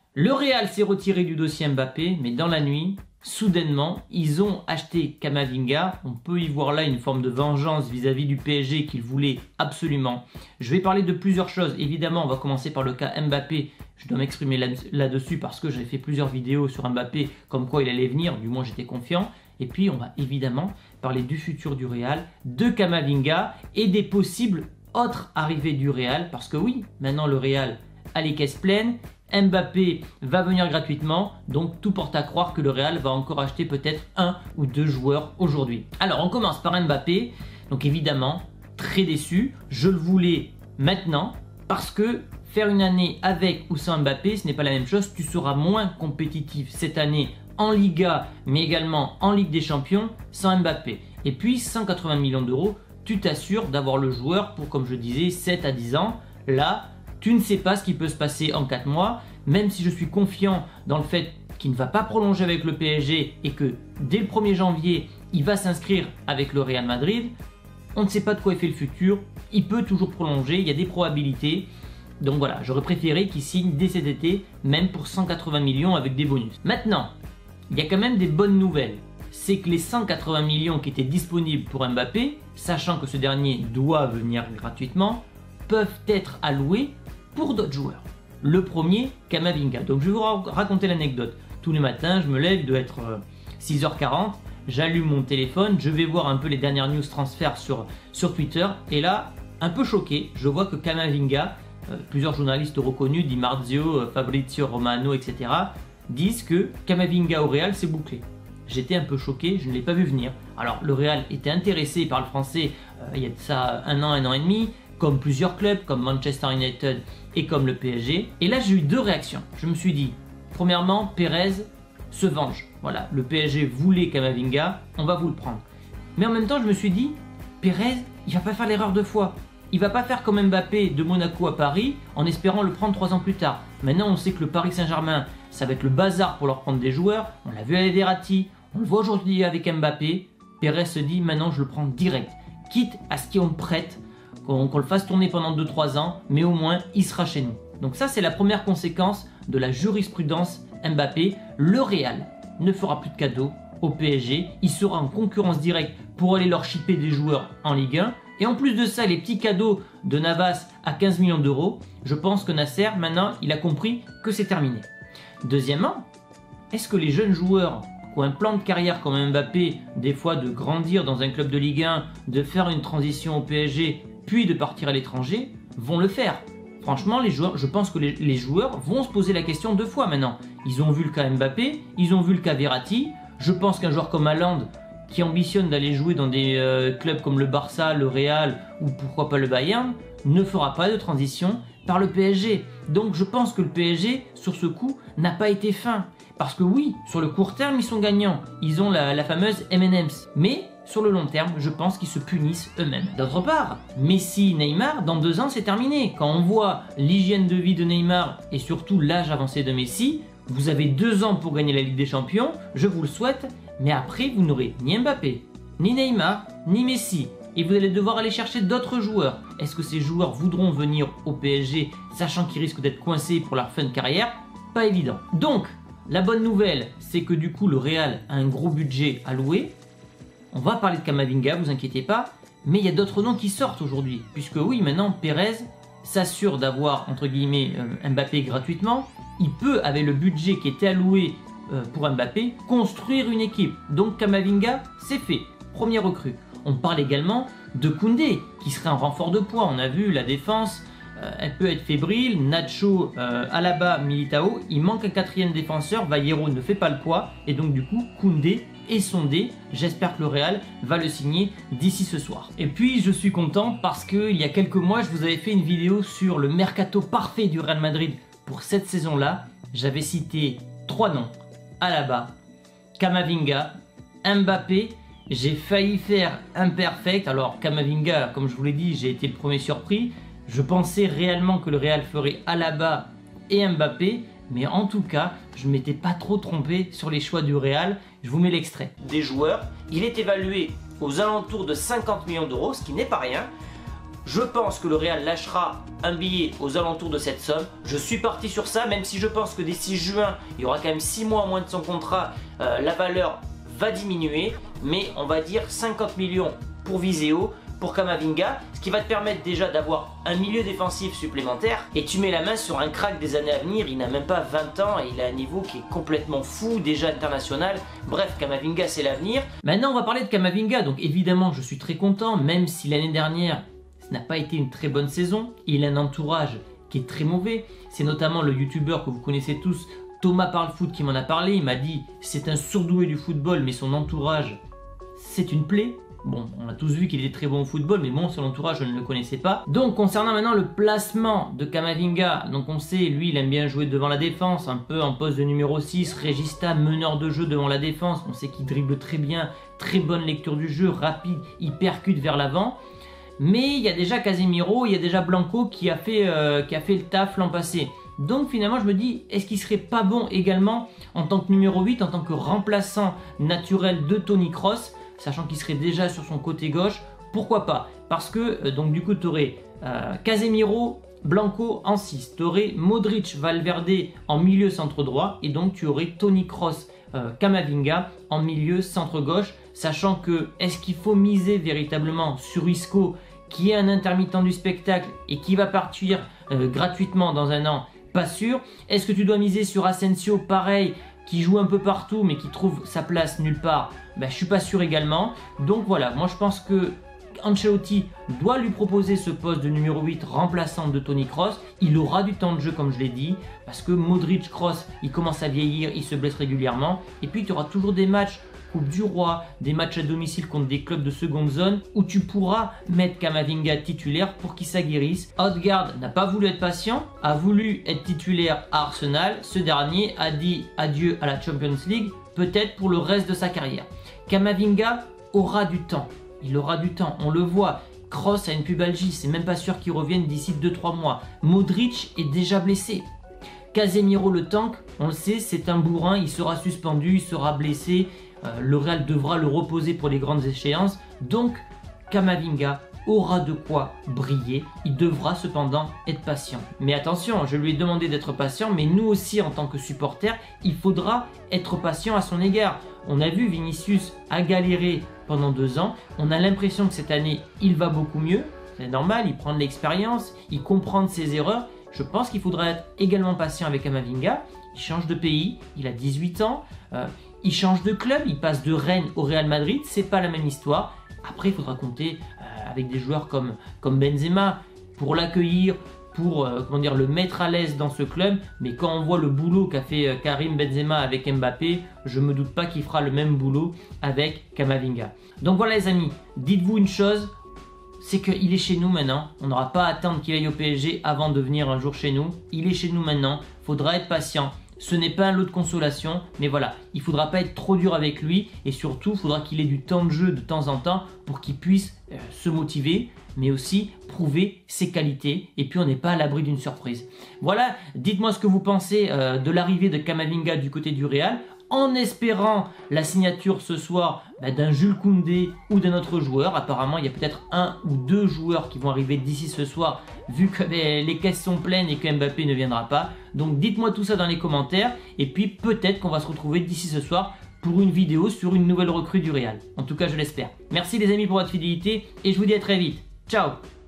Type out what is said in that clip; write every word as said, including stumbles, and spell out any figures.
Le Real s'est retiré du dossier Mbappé, mais dans la nuit, soudainement, ils ont acheté Camavinga. On peut y voir là une forme de vengeance vis-à-vis du P S G qu'ils voulaient absolument. Je vais parler de plusieurs choses. Évidemment, on va commencer par le cas Mbappé. Je dois m'exprimer là-dessus parce que j'ai fait plusieurs vidéos sur Mbappé, comme quoi il allait venir, du moins j'étais confiant. Et puis, on va évidemment parler du futur du Real, de Camavinga et des possibles autres arrivées du Real. Parce que oui, maintenant le Real a les caisses pleines. Mbappé va venir gratuitement, donc tout porte à croire que le Real va encore acheter peut-être un ou deux joueurs aujourd'hui. Alors on commence par Mbappé, donc évidemment très déçu, je le voulais maintenant parce que faire une année avec ou sans Mbappé ce n'est pas la même chose, tu seras moins compétitif cette année en Liga mais également en Ligue des Champions sans Mbappé. Et puis cent quatre-vingts millions d'euros, tu t'assures d'avoir le joueur pour, comme je disais, sept à dix ans. Là, tu ne sais pas ce qui peut se passer en quatre mois, même si je suis confiant dans le fait qu'il ne va pas prolonger avec le P S G et que dès le premier janvier, il va s'inscrire avec le Real Madrid. On ne sait pas de quoi est fait le futur, il peut toujours prolonger, il y a des probabilités. Donc voilà, j'aurais préféré qu'il signe dès cet été, même pour cent quatre-vingts millions avec des bonus. Maintenant, il y a quand même des bonnes nouvelles. C'est que les cent quatre-vingts millions qui étaient disponibles pour Mbappé, sachant que ce dernier doit venir gratuitement, peuvent être alloués pour d'autres joueurs. Le premier, Camavinga. Donc je vais vous raconter l'anecdote. Tous les matins, je me lève, il doit être six heures quarante, j'allume mon téléphone, je vais voir un peu les dernières news transferts sur, sur Twitter, et là, un peu choqué, je vois que Camavinga, euh, plusieurs journalistes reconnus, Di Marzio, Fabrizio Romano, et cetera, disent que Camavinga au Real, c'est bouclé. J'étais un peu choqué, je ne l'ai pas vu venir. Alors le Real était intéressé par le français euh, il y a de ça un an, un an et demi, comme plusieurs clubs, comme Manchester United et comme le P S G. Et là, j'ai eu deux réactions. Je me suis dit, premièrement, Pérez se venge. Voilà, le P S G voulait Camavinga, on va vous le prendre. Mais en même temps, je me suis dit, Pérez, il va pas faire l'erreur deux fois. Il va pas faire comme Mbappé de Monaco à Paris en espérant le prendre trois ans plus tard. Maintenant, on sait que le Paris Saint-Germain, ça va être le bazar pour leur prendre des joueurs. On l'a vu avec Verratti, on le voit aujourd'hui avec Mbappé. Pérez se dit, maintenant, je le prends direct. Quitte à ce qu'on me prête, qu'on le fasse tourner pendant deux trois ans, mais au moins il sera chez nous. Donc ça c'est la première conséquence de la jurisprudence Mbappé. Le Real ne fera plus de cadeaux au P S G, il sera en concurrence directe pour aller leur shipper des joueurs en Ligue un. Et en plus de ça, les petits cadeaux de Navas à quinze millions d'euros, je pense que Nasser maintenant il a compris que c'est terminé. Deuxièmement, est-ce que les jeunes joueurs qui ont un plan de carrière comme Mbappé, des fois de grandir dans un club de Ligue un, de faire une transition au P S G, puis de partir à l'étranger, vont le faire? Franchement, les joueurs, je pense que les, les joueurs vont se poser la question deux fois maintenant. Ils ont vu le cas Mbappé, ils ont vu le cas Verratti. Je pense qu'un joueur comme Haaland, qui ambitionne d'aller jouer dans des euh, clubs comme le Barça, le Real ou pourquoi pas le Bayern, ne fera pas de transition par le P S G. Donc je pense que le P S G, sur ce coup, n'a pas été fin. Parce que oui, sur le court terme, ils sont gagnants. Ils ont la, la fameuse M and M's. Mais sur le long terme, je pense qu'ils se punissent eux-mêmes. D'autre part, Messi, Neymar, dans deux ans, c'est terminé. Quand on voit l'hygiène de vie de Neymar et surtout l'âge avancé de Messi, vous avez deux ans pour gagner la Ligue des Champions, je vous le souhaite, mais après, vous n'aurez ni Mbappé, ni Neymar, ni Messi. Et vous allez devoir aller chercher d'autres joueurs. Est-ce que ces joueurs voudront venir au P S G, sachant qu'ils risquent d'être coincés pour leur fin de carrière? Pas évident. Donc, la bonne nouvelle, c'est que du coup, le Real a un gros budget alloué. On va parler de Camavinga, vous inquiétez pas, mais il y a d'autres noms qui sortent aujourd'hui, puisque oui, maintenant, Pérez s'assure d'avoir, entre guillemets, euh, Mbappé gratuitement. Il peut, avec le budget qui était alloué euh, pour Mbappé, construire une équipe. Donc Camavinga, c'est fait, premier recrue. On parle également de Koundé, qui serait un renfort de poids. On a vu la défense, euh, elle peut être fébrile, Nacho, euh, Alaba, Militao, il manque un quatrième défenseur, Vallejo ne fait pas le poids, et donc du coup, Koundé est sondé. J'espère que le Real va le signer d'ici ce soir. Et puis je suis content parce qu'il y a quelques mois, je vous avais fait une vidéo sur le mercato parfait du Real Madrid pour cette saison-là. J'avais cité trois noms, Alaba, Camavinga, Mbappé. J'ai failli faire imperfect. Alors Camavinga, comme je vous l'ai dit, j'ai été le premier surpris. Je pensais réellement que le Real ferait Alaba et Mbappé, mais en tout cas, je ne m'étais pas trop trompé sur les choix du Real. Je vous mets l'extrait. Des joueurs, il est évalué aux alentours de cinquante millions d'euros, ce qui n'est pas rien. Je pense que le Real lâchera un billet aux alentours de cette somme. Je suis parti sur ça, même si je pense que d'ici juin, il y aura quand même six mois moins de son contrat, euh, la valeur va diminuer. Mais on va dire cinquante millions pour viser haut, pour Camavinga, ce qui va te permettre déjà d'avoir un milieu défensif supplémentaire, et tu mets la main sur un crack des années à venir. Il n'a même pas vingt ans et il a un niveau qui est complètement fou, déjà international. Bref, Camavinga c'est l'avenir. Maintenant on va parler de Camavinga, donc évidemment je suis très content, même si l'année dernière ce n'a pas été une très bonne saison. Il a un entourage qui est très mauvais, c'est notamment le youtubeur que vous connaissez tous, Thomas Parle Foot, qui m'en a parlé. Il m'a dit c'est un surdoué du football mais son entourage c'est une plaie. Bon, on a tous vu qu'il était très bon au football, mais bon, son entourage, je ne le connaissais pas. Donc, concernant maintenant le placement de Camavinga, donc on sait, lui, il aime bien jouer devant la défense, un peu en poste de numéro six, Regista, meneur de jeu devant la défense. On sait qu'il dribble très bien, très bonne lecture du jeu, rapide, il percute vers l'avant. Mais il y a déjà Casemiro, il y a déjà Blanco qui a fait, euh, qui a fait le taf l'an passé. Donc finalement je me dis, est-ce qu'il serait pas bon également en tant que numéro huit, en tant que remplaçant naturel de Toni Kroos, sachant qu'il serait déjà sur son côté gauche, pourquoi pas? Parce que euh, donc du coup tu aurais euh, Casemiro, Blanco en six, tu aurais Modric, Valverde en milieu centre droit, et donc tu aurais Toni Kroos, euh, Camavinga en milieu centre gauche, sachant que est-ce qu'il faut miser véritablement sur Isco, qui est un intermittent du spectacle et qui va partir euh, gratuitement dans un an? Pas sûr. Est-ce que tu dois miser sur Asensio, pareil, qui joue un peu partout mais qui trouve sa place nulle part? Ben, je suis pas sûr également. Donc voilà, moi je pense que Ancelotti doit lui proposer ce poste de numéro huit remplaçant de Toni Kroos. Il aura du temps de jeu comme je l'ai dit, parce que Modric, Kroos, il commence à vieillir, il se blesse régulièrement. Et puis tu auras toujours des matchs Coupe du Roi, des matchs à domicile contre des clubs de seconde zone où tu pourras mettre Camavinga titulaire pour qu'il s'aguerrisse. Odegaard n'a pas voulu être patient, a voulu être titulaire à Arsenal. Ce dernier a dit adieu à la Champions League, peut-être pour le reste de sa carrière. Camavinga aura du temps, il aura du temps, on le voit. Kroos a une pubalgie, c'est même pas sûr qu'il revienne d'ici deux trois mois. Modric est déjà blessé. Casemiro le tank, on le sait, c'est un bourrin, il sera suspendu, il sera blessé. Euh, le Real devra le reposer pour les grandes échéances. Donc Camavinga aura de quoi briller. Il devra cependant être patient. Mais attention, je lui ai demandé d'être patient, mais nous aussi en tant que supporters, il faudra être patient à son égard. On a vu Vinicius a galéré pendant deux ans. On a l'impression que cette année, il va beaucoup mieux. C'est normal, il prend de l'expérience, il comprend de ses erreurs. Je pense qu'il faudra être également patient avec Camavinga. Il change de pays, il a dix-huit ans, euh, il change de club, il passe de Rennes au Real Madrid, c'est pas la même histoire. Après, il faudra compter euh, avec des joueurs comme, comme Benzema pour l'accueillir, pour euh, comment dire, le mettre à l'aise dans ce club. Mais quand on voit le boulot qu'a fait euh, Karim Benzema avec Mbappé, je me doute pas qu'il fera le même boulot avec Camavinga. Donc voilà les amis, dites-vous une chose, c'est qu'il est chez nous maintenant. On n'aura pas à attendre qu'il aille au P S G avant de venir un jour chez nous. Il est chez nous maintenant, il faudra être patient. Ce n'est pas un lot de consolation, mais voilà, il ne faudra pas être trop dur avec lui et surtout, il faudra qu'il ait du temps de jeu de temps en temps pour qu'il puisse euh, se motiver, mais aussi prouver ses qualités. Et puis, on n'est pas à l'abri d'une surprise. Voilà, dites-moi ce que vous pensez euh, de l'arrivée de Camavinga du côté du Real, en espérant la signature ce soir bah, d'un Jules Koundé ou d'un autre joueur. Apparemment, il y a peut-être un ou deux joueurs qui vont arriver d'ici ce soir, vu que bah, les caisses sont pleines et que Mbappé ne viendra pas. Donc dites-moi tout ça dans les commentaires, et puis peut-être qu'on va se retrouver d'ici ce soir pour une vidéo sur une nouvelle recrue du Real. En tout cas, je l'espère. Merci les amis pour votre fidélité, et je vous dis à très vite. Ciao!